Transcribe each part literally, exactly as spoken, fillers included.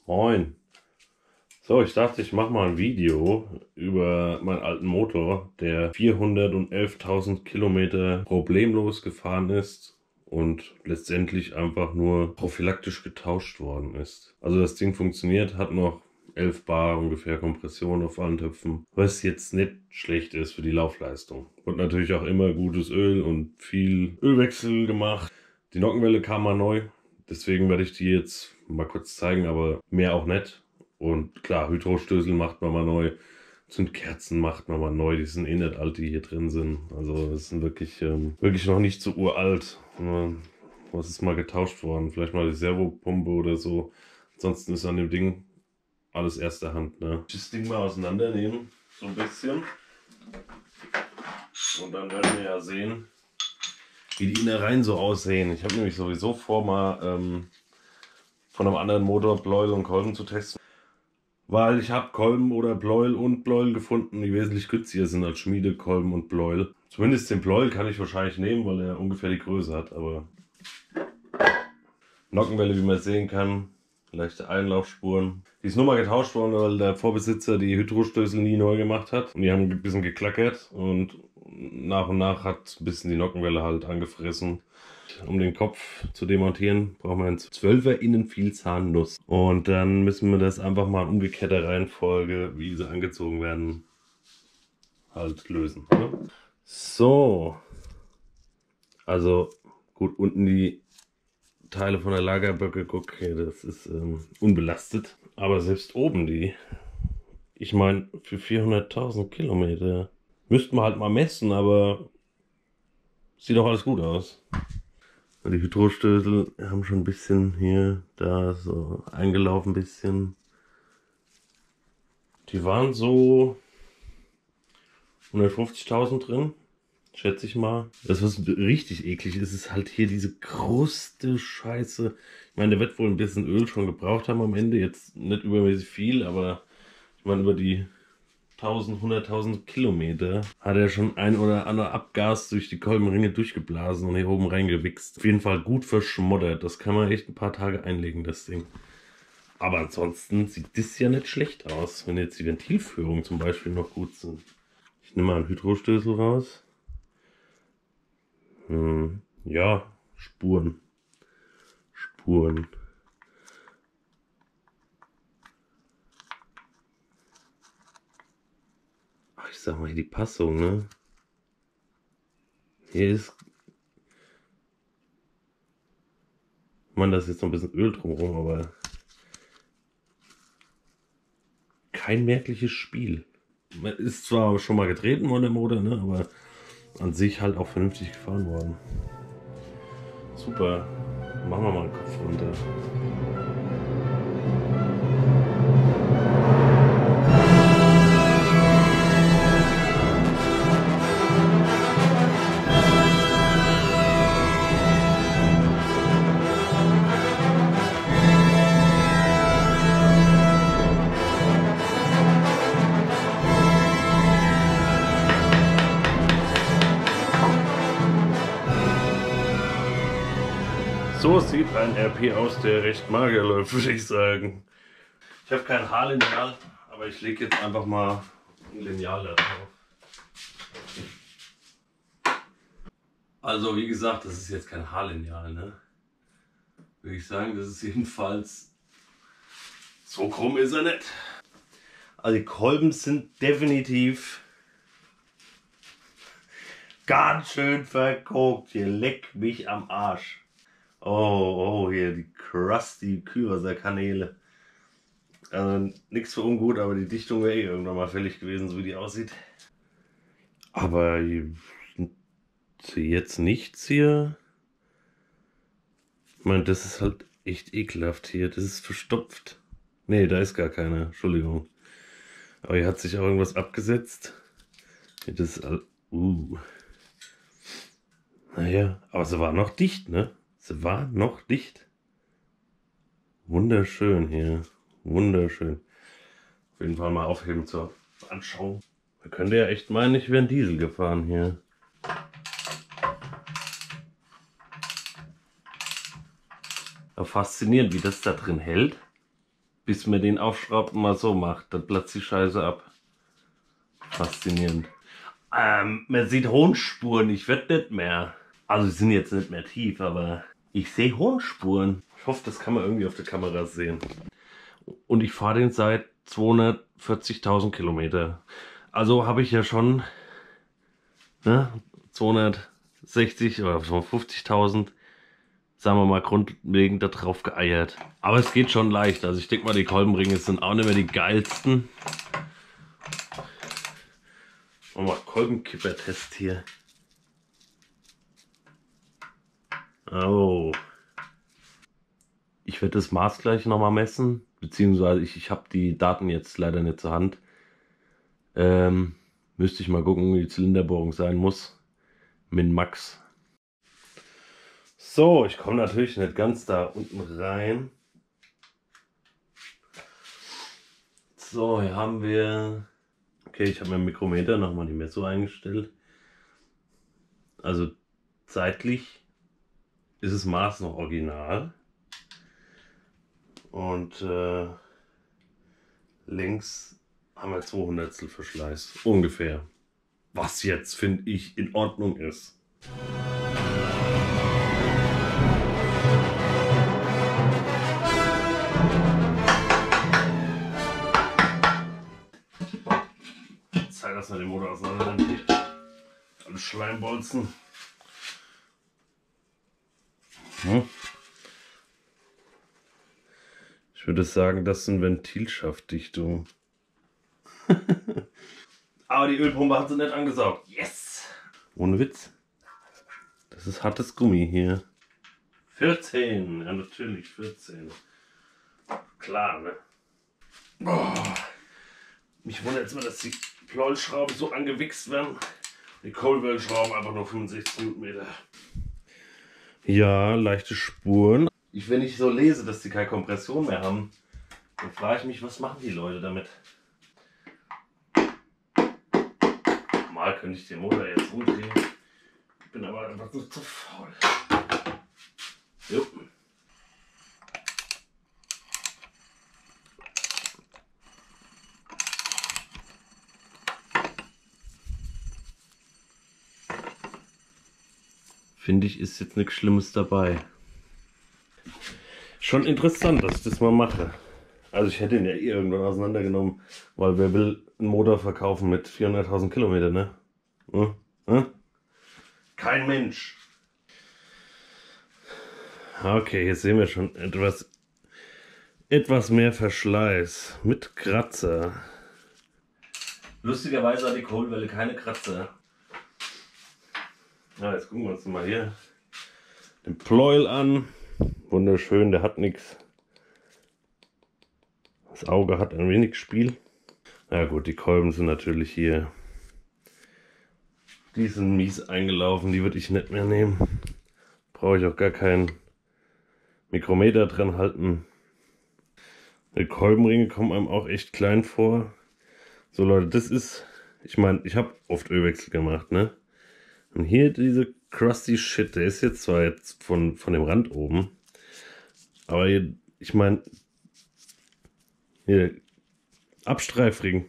Moin. So, ich dachte, ich mache mal ein Video über meinen alten Motor, der vierhundertelftausend Kilometer problemlos gefahren ist und letztendlich einfach nur prophylaktisch getauscht worden ist. Also das Ding funktioniert, hat noch elf Bar ungefähr Kompression auf allen Töpfen, was jetzt nicht schlecht ist für die Laufleistung. Und natürlich auch immer gutes Öl und viel Ölwechsel gemacht. Die Nockenwelle kam mal neu, deswegen werde ich die jetzt mal kurz zeigen, aber mehr auch nicht. Und klar, Hydrostößel macht man mal neu, Zündkerzen macht man mal neu, die sind eh nicht alt, die hier drin sind. Also das sind wirklich, ähm, wirklich noch nicht so uralt. Was ist mal getauscht worden? Vielleicht mal die Servopumpe oder so. Ansonsten ist an dem Ding alles erster Hand. Ne? Das Ding mal auseinandernehmen, so ein bisschen. Und dann werden wir ja sehen, wie die Innereien so aussehen. Ich habe nämlich sowieso vor, mal ähm, von einem anderen Motor Pleuel und Kolben zu testen. Weil ich habe Kolben oder Pleuel und Pleuel gefunden, die wesentlich günstiger sind als Schmiedekolben und Pleuel. Zumindest den Pleuel kann ich wahrscheinlich nehmen, weil er ungefähr die Größe hat. Aber Nockenwelle, wie man sehen kann, leichte Einlaufspuren. Die ist nur mal getauscht worden, weil der Vorbesitzer die Hydrostößel nie neu gemacht hat. Und die haben ein bisschen geklackert und nach und nach hat ein bisschen die Nockenwelle halt angefressen. Um den Kopf zu demontieren, brauchen wir einen zwölfer Innenvielzahnnuss. Und dann müssen wir das einfach mal in umgekehrter Reihenfolge, wie sie angezogen werden, halt lösen. Ne? So. Also gut, unten die Teile von der Lagerböcke, guck, okay, das ist ähm, unbelastet. Aber selbst oben die, ich meine, für vierhunderttausend Kilometer müssten wir halt mal messen, aber sieht doch alles gut aus. Die Hydrostößel haben schon ein bisschen hier, da so eingelaufen ein bisschen. Die waren so hundertfünfzigtausend drin, schätze ich mal. Das, was richtig eklig ist, ist halt hier diese Kruste Scheiße. Ich meine, der wird wohl ein bisschen Öl schon gebraucht haben am Ende. Jetzt nicht übermäßig viel, aber ich meine, über die tausend, hunderttausend Kilometer hat er schon ein oder andere Abgas durch die Kolbenringe durchgeblasen und hier oben reingewichst. Auf jeden Fall gut verschmoddert. Das kann man echt ein paar Tage einlegen, das Ding. Aber ansonsten sieht das ja nicht schlecht aus, wenn jetzt die Ventilführungen zum Beispiel noch gut sind. Ich nehme mal einen Hydrostößel raus. Hm, ja, Spuren. Spuren. Ich sag mal hier die Passung, ne? Hier ist... Man, da ist jetzt noch ein bisschen Öl drumherum, aber... kein merkliches Spiel. Man ist zwar schon mal getreten worden, der Motor, ne? Aber an sich halt auch vernünftig gefahren worden. Super. Machen wir mal den Kopf runter. So sieht ein R P aus, der recht mager läuft, würde ich sagen. Ich habe kein Haarlineal, aber ich lege jetzt einfach mal ein Lineal da drauf. Also wie gesagt, das ist jetzt kein Haarlineal, ne? Würde ich sagen, das ist jedenfalls... so krumm ist er nicht. Also die Kolben sind definitiv ganz schön verkokt. Hier, leck mich am Arsch. Oh, oh, hier die crusty Kühlwasserkanäle. Also nichts für ungut, aber die Dichtung wäre eh irgendwann mal fällig gewesen, so wie die aussieht. Aber jetzt nichts hier. Ich meine, das ist halt echt ekelhaft hier. Das ist verstopft. Ne, da ist gar keine. Entschuldigung. Aber hier hat sich auch irgendwas abgesetzt. Das ist all... Uh. Naja, aber sie war noch dicht, ne? Sie war noch dicht. Wunderschön hier. Wunderschön. Auf jeden Fall mal aufheben zur Anschauung. Man könnte ja echt meinen, ich wäre ein Diesel gefahren hier. Aber faszinierend, wie das da drin hält. bis man den aufschraubt und mal so macht. Dann platzt die Scheiße ab. Faszinierend. Ähm, man sieht Honspuren, ich werde nicht mehr. Also sie sind jetzt nicht mehr tief, aber ich sehe Honspuren. Ich hoffe, das kann man irgendwie auf der Kamera sehen. Und ich fahre den seit zweihundertvierzigtausend Kilometer. Also habe ich ja schon ne, zweihundertsechzig oder fünfzigtausend, sagen wir mal, grundlegend da drauf geeiert. Aber es geht schon leicht. Also ich denke mal, die Kolbenringe sind auch nicht mehr die geilsten. Machen wir mal Kolbenkipper-Test hier. Oh. Ich werde das Maß gleich nochmal messen. Beziehungsweise ich, ich habe die Daten jetzt leider nicht zur Hand. Ähm, müsste ich mal gucken, wie die Zylinderbohrung sein muss. Min Max. So, ich komme natürlich nicht ganz da unten rein. So, hier haben wir... Okay, ich habe mir Mikrometer nochmal die Messung eingestellt. Also zeitlich ist das Maß noch original. Und äh, links haben wir zwei Hundertstel Verschleiß. Ungefähr. Was jetzt, finde ich, in Ordnung ist. Zeit, dass wir den Motor auseinander nehmen. Alle Schleimbolzen. Hm. Ich würde sagen, das sind Ventilschaftdichtungen. Aber die Ölpumpe hat sie nicht angesaugt. Yes! Ohne Witz. Das ist hartes Gummi hier. vierzehn. Ja, natürlich vierzehn. Klar, ne? Boah. Mich wundert jetzt mal, dass die Pleuelschrauben so angewichst werden. Die Coldwell-Schrauben einfach nur fünfundsechzig Newtonmeter. Ja, leichte Spuren. Ich, wenn ich so lese, dass die keine Kompression mehr haben, dann frage ich mich, was machen die Leute damit? Mal könnte ich den Motor jetzt umdrehen. Ich bin aber einfach so zu faul. Jo. Finde ich, ist jetzt nichts Schlimmes dabei. Schon interessant, dass ich das mal mache. Also ich hätte ihn ja eh irgendwann auseinandergenommen, weil wer will einen Motor verkaufen mit vierhunderttausend Kilometern, ne? Hm? Hm? Kein Mensch. Okay, jetzt sehen wir schon etwas, etwas mehr Verschleiß mit Kratzer. Lustigerweise hat die Coldwelle keine Kratzer. Ja, jetzt gucken wir uns mal hier den Pleuel an. Wunderschön, der hat nichts. Das Auge hat ein wenig Spiel. Na gut, die Kolben sind natürlich hier. Die sind mies eingelaufen, die würde ich nicht mehr nehmen. Brauche ich auch gar keinen Mikrometer dran halten. Die Kolbenringe kommen einem auch echt klein vor. So Leute, das ist, ich meine, ich habe oft Ölwechsel gemacht, ne? Und hier diese crusty Shit, der ist jetzt zwar jetzt von, von dem Rand oben, aber hier, ich meine, hier, Abstreifring,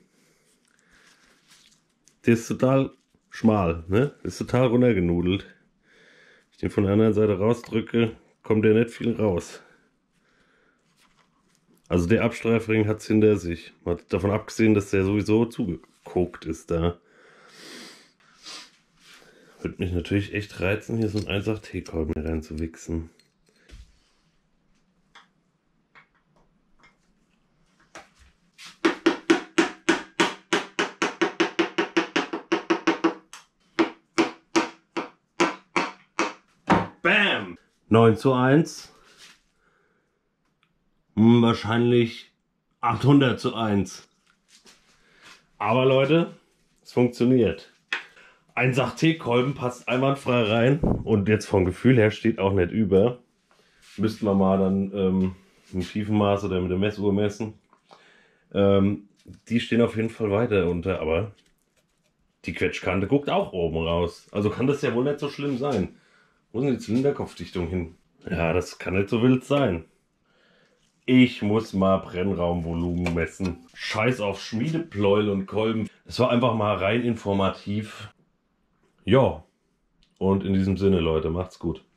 der ist total schmal, ne? Der ist total runtergenudelt. Wenn ich den von der anderen Seite rausdrücke, kommt der nicht viel raus. Also der Abstreifring hat es hinter sich. Man hat davon abgesehen, dass der sowieso zugekokt ist da. Würde mich natürlich echt reizen, hier so einen eins acht T-Kolben reinzuwichsen. Bam! neun zu eins. Hm, wahrscheinlich achthundert zu eins. Aber Leute, es funktioniert. Ein eins acht T-Kolben passt einwandfrei rein und jetzt vom Gefühl her steht auch nicht über. Müssten wir mal dann ähm, im Tiefenmaß oder mit der Messuhr messen. Ähm, die stehen auf jeden Fall weiter unter, aber die Quetschkante guckt auch oben raus. Also kann das ja wohl nicht so schlimm sein. Wo ist denn die Zylinderkopfdichtung hin? Ja, das kann nicht so wild sein. Ich muss mal Brennraumvolumen messen. Scheiß auf Schmiedepleuel und Kolben. Es war einfach mal rein informativ. Ja, und in diesem Sinne, Leute, macht's gut.